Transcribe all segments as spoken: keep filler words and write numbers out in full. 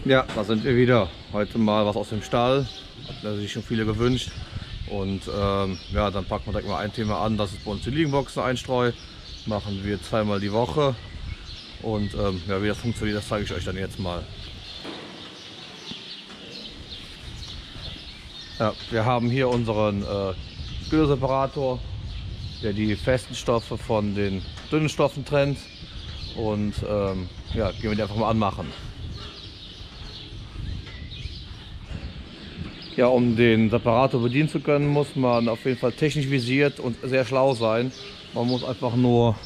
Ja, da sind wir wieder. Heute mal was aus dem Stall. Hat sich schon viele gewünscht. Und ähm, ja, dann packen wir direkt mal ein Thema an. Das ist bei uns die Liegenboxen Einstreu. Machen wir zweimal die Woche. Und ähm, ja, wie das funktioniert, das zeige ich euch dann jetzt mal. Ja, wir haben hier unseren äh, Gülle-Separator, der die festen Stoffe von den dünnen Stoffen trennt. Und ähm, ja, gehen wir die einfach mal anmachen. Ja, um den Separator bedienen zu können, muss man auf jeden Fall technisch visiert und sehr schlau sein. Man muss einfach nur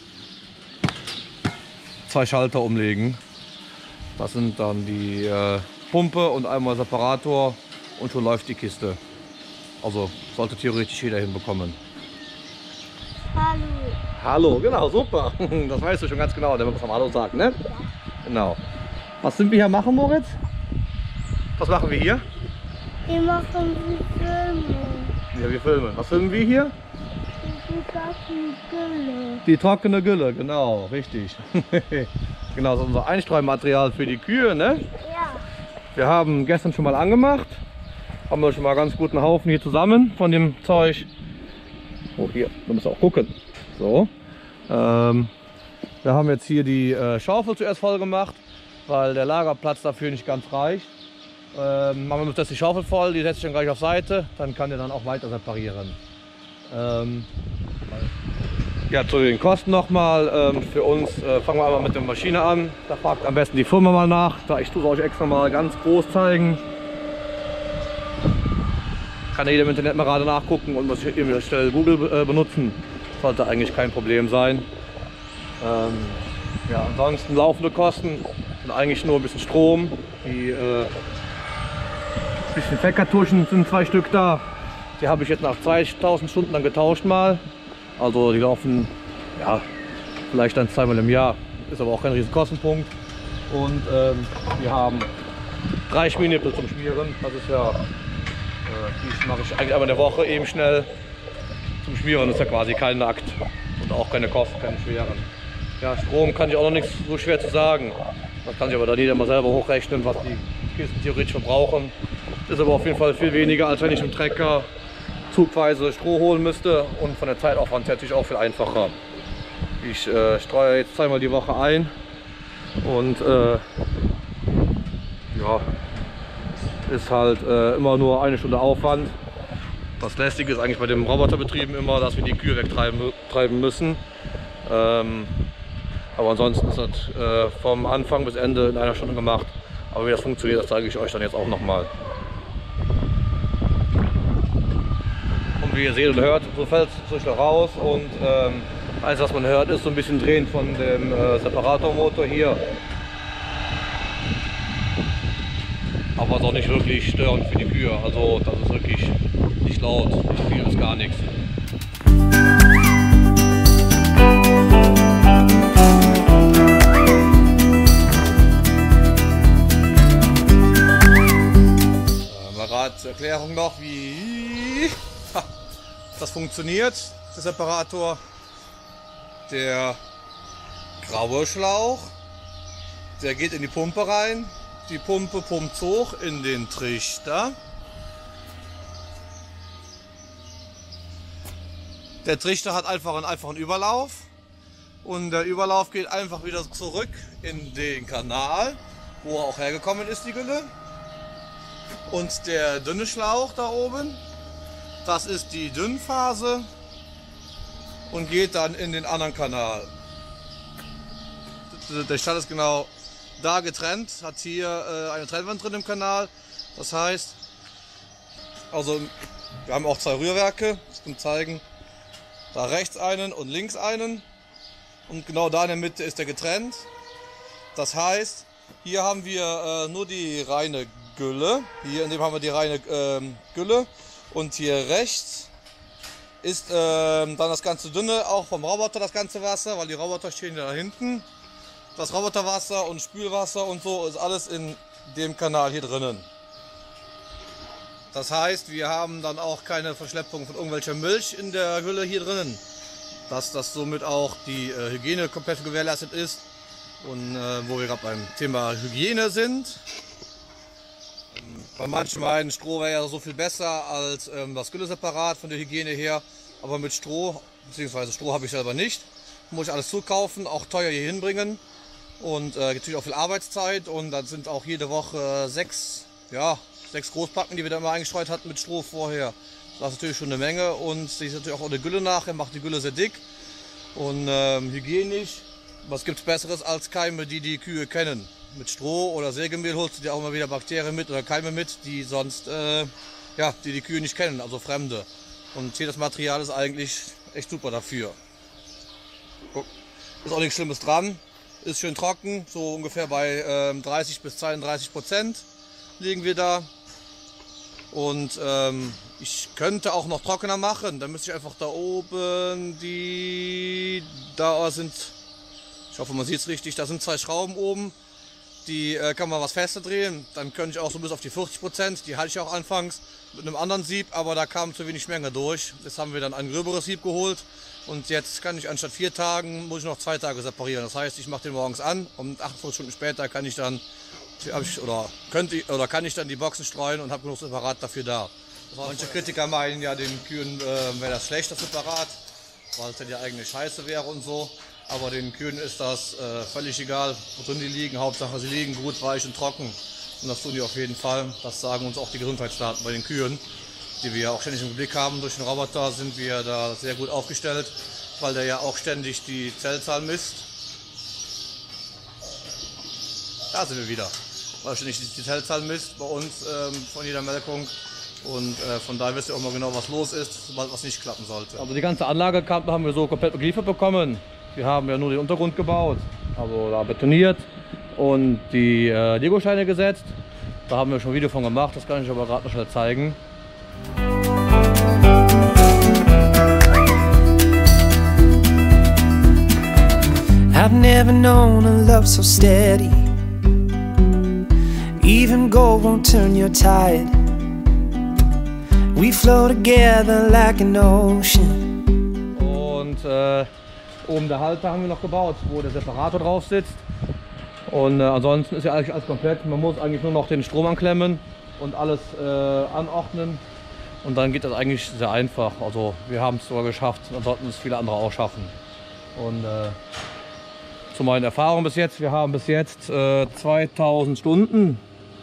zwei Schalter umlegen. Das sind dann die äh, Pumpe und einmal Separator und schon läuft die Kiste. Also sollte theoretisch jeder hinbekommen. Hallo. Hallo, genau, super. Das weißt du schon ganz genau, der muss am Hallo sagen, ne? Ja. Genau. Was sind wir hier machen, Moritz? Was machen wir hier? Wir machen die Filme. Ja, wir filmen. Was filmen wir hier? Die trockene Gülle. Die trockene Gülle, genau, richtig. Genau, das ist unser Einstreumaterial für die Kühe, ne? Ja. Wir haben gestern schon mal angemacht. Haben wir schon mal ganz guten Haufen hier zusammen von dem Zeug. Oh, hier, du musst auch gucken. So. Ähm, wir haben jetzt hier die äh, Schaufel zuerst voll gemacht, weil der Lagerplatz dafür nicht ganz reicht. Ähm, machen wir jetzt die Schaufel voll, die setze ich dann gleich auf Seite, dann kann der dann auch weiter separieren. Ähm, ja, zu den Kosten nochmal. Ähm, für uns äh, fangen wir einmal mit der Maschine an. Da fragt am besten die Firma mal nach. Da ich tue es euch extra mal ganz groß zeigen. Kann jeder im Internet mal gerade nachgucken und muss irgendwie schnell Google äh, benutzen. Sollte eigentlich kein Problem sein. Ähm, ja, ansonsten laufende Kosten sind eigentlich nur ein bisschen Strom. Die äh, bisschen Fettkartuschen sind zwei Stück da. Die habe ich jetzt nach zweitausend Stunden dann getauscht mal. Also die laufen ja vielleicht dann zweimal im Jahr. Ist aber auch kein riesen Kostenpunkt. Und ähm, wir haben drei Schmiernippel zum Schmieren. Das ist ja, äh, die mache ich eigentlich einmal in der Woche eben schnell zum Schmieren. Das ist ja quasi kein Akt und auch keine Kosten, keine schweren. Ja, Strom kann ich auch noch nichts so schwer zu sagen. Das kann sich aber dann jeder mal selber hochrechnen, was die Kisten theoretisch verbrauchen. Ist aber auf jeden Fall viel weniger, als wenn ich im Trecker zugweise Stroh holen müsste und von der Zeitaufwand natürlich auch viel einfacher. Ich äh, streue jetzt zweimal die Woche ein und äh, ja, ist halt äh, immer nur eine Stunde Aufwand. Das Lästige ist eigentlich bei dem Roboterbetrieben immer, dass wir die Kühe wegtreiben treiben müssen. Ähm, aber ansonsten ist das äh, vom Anfang bis Ende in einer Stunde gemacht. Aber wie das funktioniert, das zeige ich euch dann jetzt auch nochmal. Und wie ihr seht und hört, so fällt es durch da raus und ähm, alles was man hört ist so ein bisschen Drehen von dem äh, Separatormotor hier. Aber es ist auch nicht wirklich störend für die Kühe, also das ist wirklich nicht laut, nicht viel bis gar nichts. Zur Erklärung noch, wie das funktioniert, der Separator. Der graue Schlauch, der geht in die Pumpe rein, die Pumpe pumpt hoch in den Trichter. Der Trichter hat einfach einen einfachen Überlauf und der Überlauf geht einfach wieder zurück in den Kanal, wo er auch hergekommen ist, die Gülle. Und der dünne Schlauch da oben, das ist die Dünnphase und geht dann in den anderen Kanal. Der Stall ist genau da getrennt, hat hier äh, eine Trennwand drin im Kanal. Das heißt, also wir haben auch zwei Rührwerke, ich kann zeigen, da rechts einen und links einen und genau da in der Mitte ist der getrennt. Das heißt, hier haben wir äh, nur die reine Gülle, hier in dem haben wir die reine ähm, Gülle und hier rechts ist ähm, dann das ganze dünne, auch vom Roboter das ganze Wasser, weil die Roboter stehen ja da hinten. Das Roboterwasser und Spülwasser und so ist alles in dem Kanal hier drinnen. Das heißt, wir haben dann auch keine Verschleppung von irgendwelcher Milch in der Gülle hier drinnen, dass das somit auch die äh, Hygiene komplett gewährleistet ist. Und äh, wo wir gerade beim Thema Hygiene sind, Bei manchen meinen, Stroh wäre ja so viel besser als ähm, das Gülleseparat von der Hygiene her. Aber mit Stroh, beziehungsweise Stroh habe ich selber nicht, muss ich alles zukaufen, auch teuer hier hinbringen. Und äh, natürlich auch viel Arbeitszeit. Und dann sind auch jede Woche äh, sechs, ja, sechs Großpacken, die wir da immer eingestreut hatten mit Stroh vorher. Das ist natürlich schon eine Menge. Und sie ist natürlich auch ohne Gülle nachher, macht die Gülle sehr dick. Und ähm, hygienisch, was gibt es Besseres als Keime, die die Kühe kennen? Mit Stroh oder Sägemehl holst du dir auch immer wieder Bakterien mit oder Keime mit, die sonst äh, ja, die die Kühe nicht kennen, also Fremde. Und hier das Material ist eigentlich echt super dafür. Guck, ist auch nichts Schlimmes dran, ist schön trocken, so ungefähr bei ähm, dreißig bis zweiunddreißig Prozent liegen wir da. Und ähm, ich könnte auch noch trockener machen, dann müsste ich einfach da oben die, da sind, ich hoffe man sieht es richtig, da sind zwei Schrauben oben. Die äh, kann man was fester drehen, dann könnte ich auch so bis auf die vierzig Prozent, die hatte ich auch anfangs mit einem anderen Sieb, aber da kam zu wenig Menge durch. Jetzt haben wir dann ein gröberes Sieb geholt und jetzt kann ich anstatt vier Tagen, muss ich noch zwei Tage separieren. Das heißt, ich mache den morgens an und achtundvierzig Stunden später kann ich dann, ich, oder, könnte ich, oder kann ich dann die Boxen streuen und habe genug Separat dafür da. Manche Kritiker meinen ja, den Kühen äh, wäre das schlecht, das Separat, weil es ja die eigene Scheiße wäre und so. Aber den Kühen ist das äh, völlig egal, worin die liegen. Hauptsache, sie liegen gut, weich und trocken. Und das tun die auf jeden Fall. Das sagen uns auch die Gesundheitsdaten bei den Kühen, die wir auch ständig im Blick haben. Durch den Roboter sind wir da sehr gut aufgestellt, weil der ja auch ständig die Zellzahl misst. Da sind wir wieder. Weil ständig die Zellzahl misst bei uns ähm, von jeder Melkung. Und äh, von daher wisst ihr auch mal genau, was los ist, sobald was nicht klappen sollte. Also die ganze Anlage haben wir so komplett geliefert bekommen. Wir haben ja nur den Untergrund gebaut, also da betoniert und die äh, Legosteine gesetzt. Da haben wir schon ein Video von gemacht, das kann ich aber gerade noch schnell zeigen. I've never known a love so steady. Even gold won't turn your tide. We flow together like an ocean. Und äh, oben der Halter haben wir noch gebaut, wo der Separator drauf sitzt. Und äh, ansonsten ist ja eigentlich alles komplett. Man muss eigentlich nur noch den Strom anklemmen und alles äh, anordnen. Und dann geht das eigentlich sehr einfach. Also wir haben es sogar geschafft, dann sollten es viele andere auch schaffen. Und äh, zu meinen Erfahrungen bis jetzt, wir haben bis jetzt äh, zweitausend Stunden,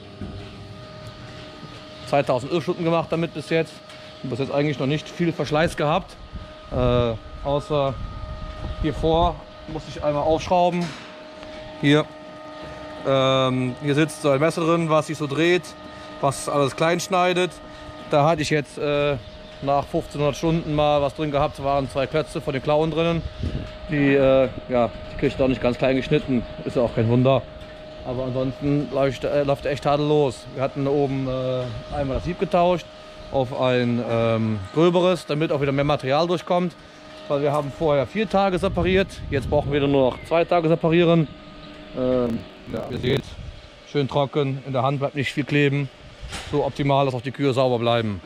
zweitausend Irrstunden gemacht damit bis jetzt. Und bis jetzt eigentlich noch nicht viel Verschleiß gehabt. Äh, außer hier vor muss ich einmal aufschrauben. Hier, ähm, hier sitzt so ein Messer drin, was sich so dreht, was alles klein schneidet. Da hatte ich jetzt äh, nach fünfzehnhundert Stunden mal was drin gehabt. Da waren zwei Klötze von den Klauen drinnen. Die, äh, ja, die kriege ich doch nicht ganz klein geschnitten. Ist ja auch kein Wunder. Aber ansonsten läuft, äh, läuft echt tadellos. Wir hatten oben äh, einmal das Sieb getauscht auf ein ähm, gröberes, damit auch wieder mehr Material durchkommt. Weil wir haben vorher vier Tage separiert, jetzt brauchen wir nur noch zwei Tage separieren. Ähm, ja, ihr seht, schön trocken, in der Hand bleibt nicht viel kleben. So optimal, dass auch die Kühe sauber bleiben.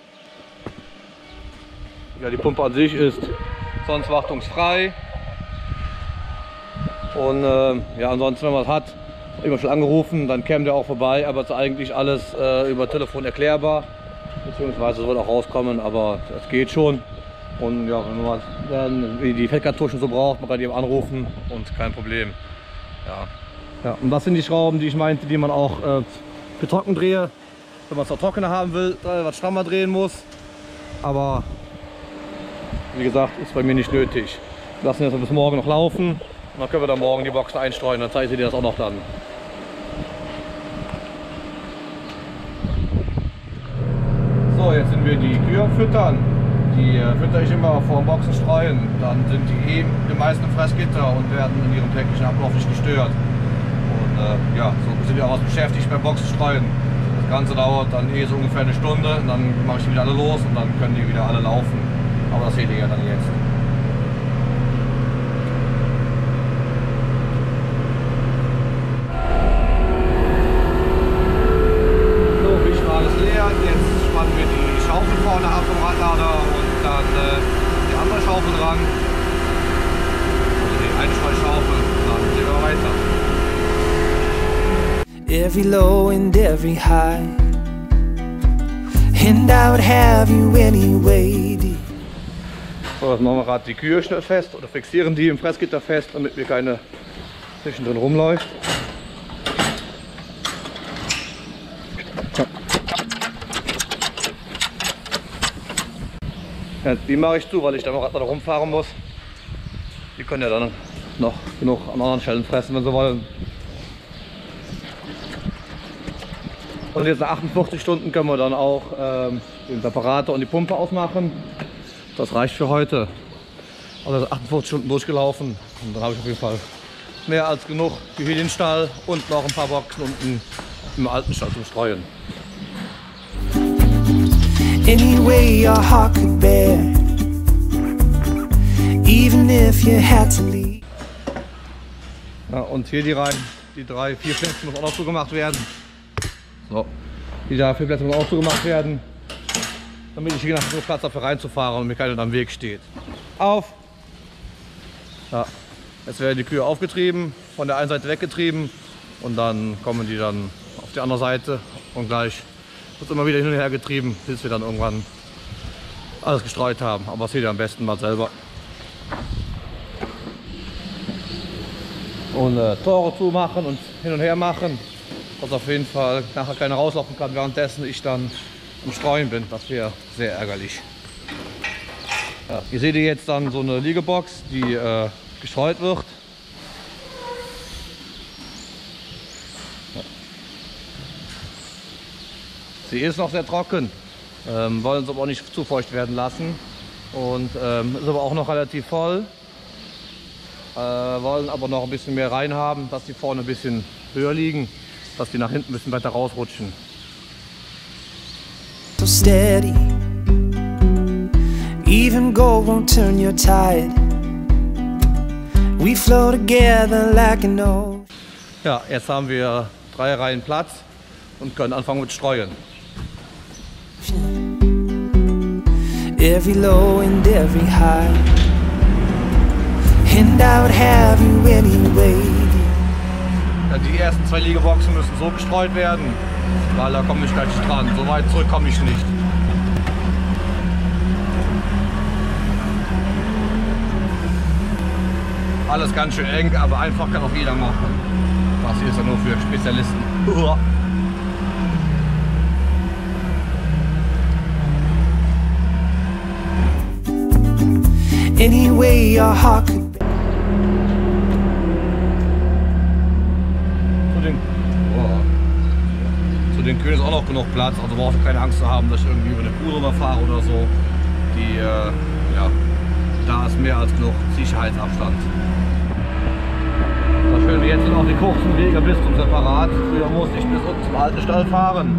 Ja, die Pumpe an sich ist sonst wartungsfrei. Und äh, ja, ansonsten, wenn man es hat, immer schon angerufen, dann käme der auch vorbei, aber es ist eigentlich alles äh, über Telefon erklärbar. Beziehungsweise soll auch rauskommen, aber das geht schon. Und ja, wenn man dann die Fettkartuschen so braucht, man kann die anrufen und kein Problem. Ja. Ja, und das sind die Schrauben, die ich meinte, die man auch äh, für trocken drehe. Wenn man es auch trockener haben will, was strammer drehen muss. Aber wie gesagt, ist bei mir nicht nötig. Wir lassen jetzt bis morgen noch laufen und dann können wir da morgen die Boxen einstreuen. Dann zeige ich dir das auch noch dann. So, jetzt sind wir die Kühe am Füttern. Die äh, fütter ich immer vor dem Boxen streuen. Dann sind die eh die meisten im Fressgitter und werden in ihrem täglichen Ablauf nicht gestört. Und äh, ja, so sind wir auch was beschäftigt beim Boxen streuen. Das Ganze dauert dann eh so ungefähr eine Stunde. Und dann mache ich die wieder alle los und dann können die wieder alle laufen. Aber das seht ihr ja dann jetzt. Vorne ab vom Radlader und dann äh, die andere Schaufel dran, also die Einstreuschaufel, und dann gehen wir weiter. Every low and every high, and I would have you anyway, dear. So, jetzt machen wir gerade die Kühe schnell fest oder fixieren die im Fressgitter fest, damit mir keine zwischendrin rumläuft. Ja, die mache ich zu, weil ich da noch rumfahren muss. Die können ja dann noch genug an anderen Stellen fressen, wenn sie wollen. Und jetzt nach achtundvierzig Stunden können wir dann auch ähm, den Separator und die Pumpe ausmachen. Das reicht für heute. Also achtundvierzig Stunden durchgelaufen und dann habe ich auf jeden Fall mehr als genug für hier den Stall und noch ein paar Boxen unten im alten Stall zum Streuen. Any way your heart could bear, even if you had to leave. Ja, und hier die Reihen, die drei, vier Plätze müssen auch noch zugemacht werden. So, die drei, vier Plätze müssen auch zugemacht werden, damit ich hier nach genug Platz dafür reinzufahren und mir keiner am Weg steht. Auf! Ja, jetzt werden die Kühe aufgetrieben, von der einen Seite weggetrieben und dann kommen die dann auf die andere Seite und gleich wird immer wieder hin und her getrieben, bis wir dann irgendwann alles gestreut haben. Aber das seht ihr am besten mal selber. Und äh, Tore zumachen und hin und her machen, dass auf jeden Fall nachher keiner rauslaufen kann, währenddessen ich dann im Streuen bin. Das wäre sehr ärgerlich. Ja, ihr seht jetzt dann so eine Liegebox, die äh, gestreut wird. Sie ist noch sehr trocken, ähm, wollen sie aber auch nicht zu feucht werden lassen und ähm, ist aber auch noch relativ voll. Äh, wollen aber noch ein bisschen mehr rein haben, dass die vorne ein bisschen höher liegen, dass die nach hinten ein bisschen weiter rausrutschen. So steady, even gold won't turn your tide. We flow together like an old. Ja, jetzt haben wir drei Reihen Platz und können anfangen mit Streuen. Every low and every high, and I would have you anyway. Ja, die ersten zwei Liegeboxen müssen so gestreut werden, weil da komme ich gleich dran. So weit zurück komme ich nicht. Alles ganz schön eng, aber einfach kann auch jeder machen. Das hier ist ja nur für Spezialisten. Uah. Any way your heart could bear. Zu den, oh. Zu den Kühen ist auch noch genug Platz, also braucht ihr keine Angst zu haben, dass ich irgendwie über eine Kuh rüberfahre oder so. Die, äh, ja, da ist mehr als genug Sicherheitsabstand. Das Schöne jetzt sind auch die kurzen Wege bis zum Separat. Früher musste ich bis unten zum alten Stall fahren.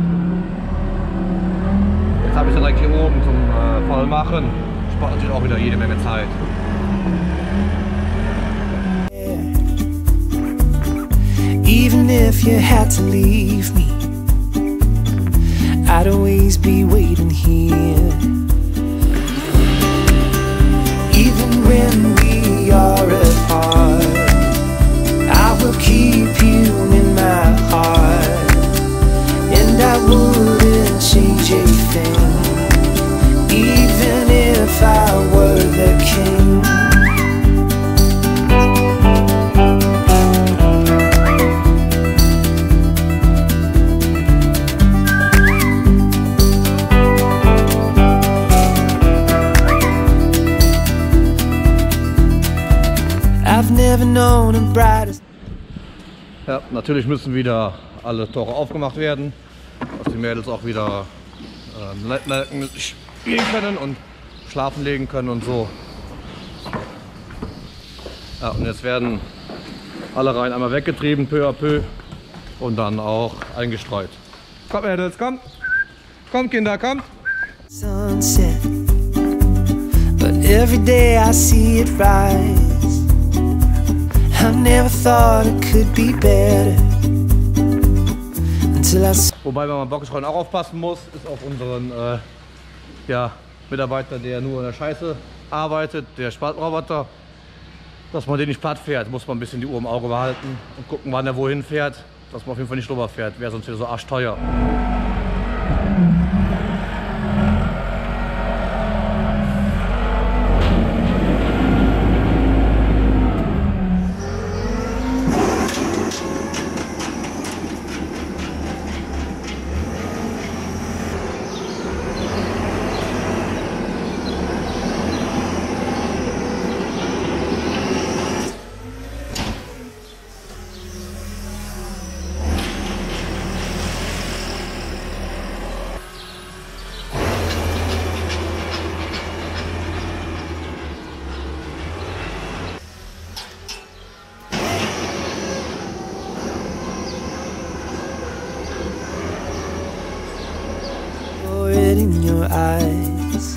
Jetzt habe ich es direkt hier oben zum äh, Vollmachen. Spart natürlich auch wieder jede Menge Zeit. Even if you had to leave me, I'd always be waiting here. Even when we are apart, I will keep you in my heart, and I wouldn't change a thing, even if I were the king. I've never known a brighter. Ja, natürlich müssen wieder alle Tore aufgemacht werden, dass die Mädels auch wieder äh, melken spielen können und schlafen legen können und so. Ja, und jetzt werden alle Reihen einmal weggetrieben, peu à peu, und dann auch eingestreut. Kommt Mädels, kommt! Kommt Kinder, kommt! Sunset, but every day I see it rise. I never thought it could be better until I saw. Wobei, wenn man Bockestreuen auch aufpassen muss, ist auf unseren äh, ja, Mitarbeiter, der nur in der Scheiße arbeitet, der Spaltenroboter, dass man den nicht platt fährt, muss man ein bisschen die Uhr im Auge behalten und gucken, wann er wohin fährt, dass man auf jeden Fall nicht drüber fährt, wäre sonst wieder so arschteuer. your eyes.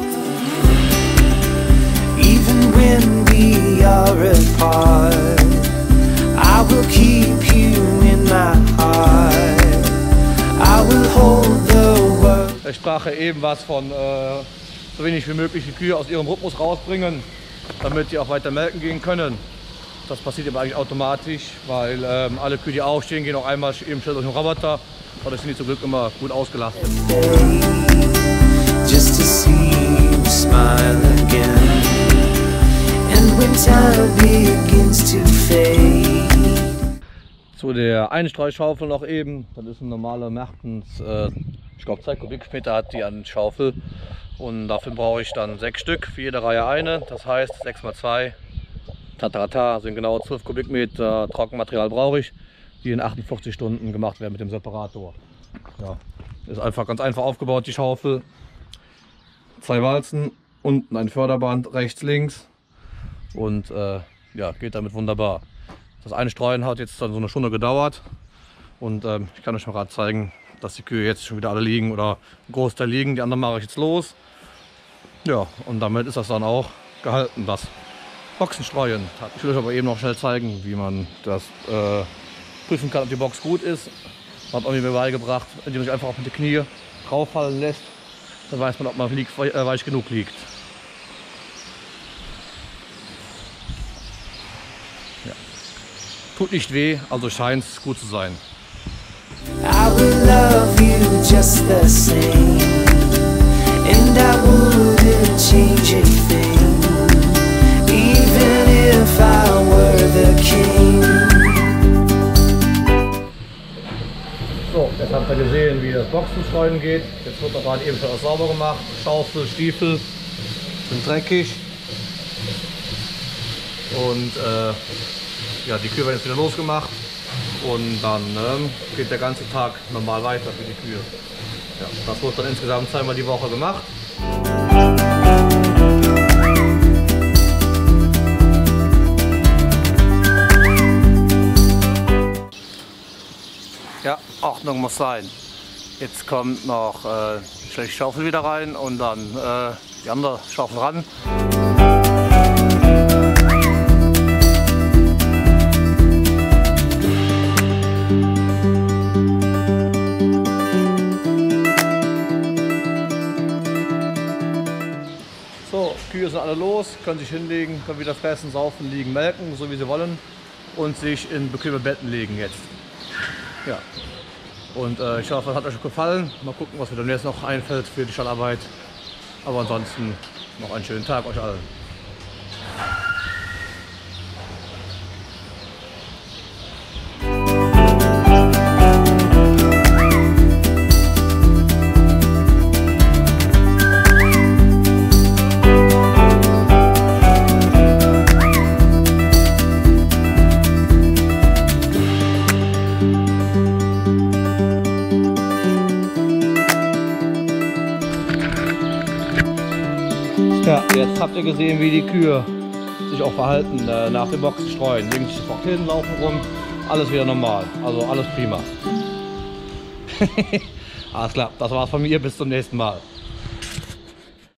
Even when we are apart, I will keep you in my heart. I will hold the world. Ich sprach ja eben was von äh, so wenig wie möglich die Kühe aus ihrem Rhythmus rausbringen, damit die auch weiter melken gehen können. Das passiert aber eigentlich automatisch, weil ähm, alle Kühe, die aufstehen, gehen auch einmal eben schnell durch den Roboter. Dadurch sind die zum Glück immer gut ausgelastet. Just to see you smile again. And when time begins to fade. Zu der Einstreuschaufel noch eben. Das ist eine normale Mertens, äh, ich glaube zwei Kubikmeter hat die an Schaufel. Und dafür brauche ich dann sechs Stück, für jede Reihe eine. Das heißt sechs mal zwei, Tatata, sind genau zwölf Kubikmeter Trockenmaterial brauche ich, die in achtundvierzig Stunden gemacht werden mit dem Separator. Ja, ist einfach ganz einfach aufgebaut, die Schaufel. Zwei Walzen, unten ein Förderband, rechts, links. Und äh, ja, geht damit wunderbar. Das Einstreuen hat jetzt dann so eine Stunde gedauert. Und ähm, ich kann euch mal gerade zeigen, dass die Kühe jetzt schon wieder alle liegen oder ein Großteil liegen. Die anderen mache ich jetzt los. Ja, und damit ist das dann auch gehalten, das Boxenstreuen. Ich will euch aber eben noch schnell zeigen, wie man das äh, prüfen kann, ob die Box gut ist. Hat auch mir beigebracht, indem man sich einfach auf die Knie rauffallen lässt. Dann weiß man, ob man liegt, äh, weich genug liegt. Ja. Tut nicht weh, also scheint es gut zu sein. I will love you just the same, and I wouldn't change a thing, even if I were the king. So, jetzt habt ihr gesehen, wie das Boxenstreuen geht. Jetzt wird noch gerade eben schon alles sauber gemacht. Schaufel, Stiefel sind dreckig. Und äh, ja, die Kühe werden jetzt wieder losgemacht. Und dann ähm, geht der ganze Tag normal weiter für die Kühe. Ja, das wird dann insgesamt zweimal die Woche gemacht. Ja, Ordnung muss sein. Jetzt kommt noch äh, die Schaufel wieder rein und dann äh, die andere Schaufel ran. So, Kühe sind alle los, können sich hinlegen, können wieder fressen, saufen, liegen, melken, so wie sie wollen und sich in bequeme Betten legen jetzt. Ja, und äh, ich hoffe, es hat euch gefallen. Mal gucken, was mir dann jetzt noch einfällt für die Stallarbeit. Aber ansonsten noch einen schönen Tag euch allen. Ja, jetzt habt ihr gesehen, wie die Kühe sich auch verhalten äh, nach dem Boxenstreuen. Legen sich sofort hin, laufen rum, alles wieder normal. Also alles prima. Alles klar, das war's von mir, bis zum nächsten Mal.